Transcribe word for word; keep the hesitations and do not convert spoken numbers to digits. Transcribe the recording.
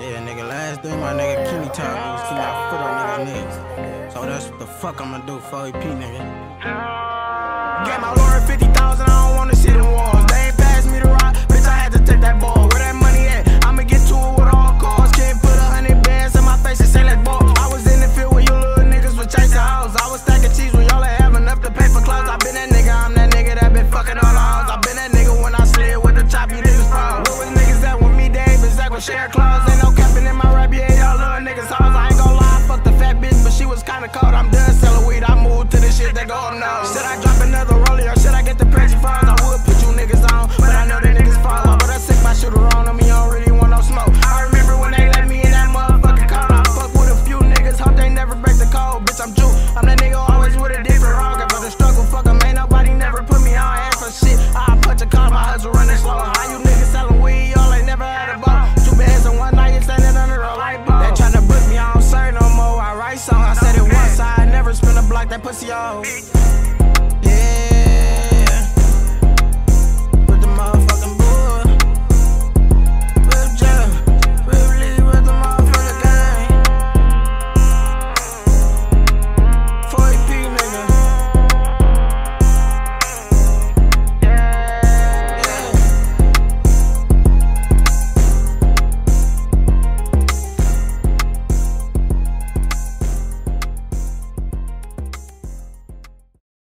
Yeah, nigga, last thing my nigga Kenny taught me was keep my foot on niggas' necks. So that's what the fuck I'ma do for E P, nigga. Get my lawyer fifty thousand, I don't wanna see the walls. They ain't pass me the rock, bitch, I had to take that ball. Where that money at? I'ma get to it with all cars. Can't put a hundred bands in my face and say let's ball. I was in the field with you little niggas with chasing hoes. I was stacking cheese when y'all ain't have enough to pay for clothes. I been that nigga, I'm that nigga that been fucking all the hoes. I been that nigga when I slid with the chop, you niggas from. Where was niggas at with me, Dave and Zach with share clothes? Ain't no capping in my rap, yeah, y'all little niggas hoes. I ain't gon' lie, I fucked the fat bitch, but she was kinda cold. I'm done selling weed, I moved to the shit that go no. Should I drop another rollie or should I get the Pepsi fries? I would put you niggas on, but I know that niggas fall off. But I sick my shooter on them, you don't really want no smoke. I remember when they let me in that motherfucking car. I fuck with a few niggas, hope they never break the code. Bitch, I'm Jew, I'm that nigga always with a different wrong. For the struggle, fuck 'em, ain't nobody never put me on ass for shit. I punch a car, my hustle running slow. How you niggas selling weed, y'all ain't never had a ball. Two bands in one night, you standing under a light bulb. They tryna book me, I don't serve no more. I write songs, I said it once, I never spin a block, that pussy off.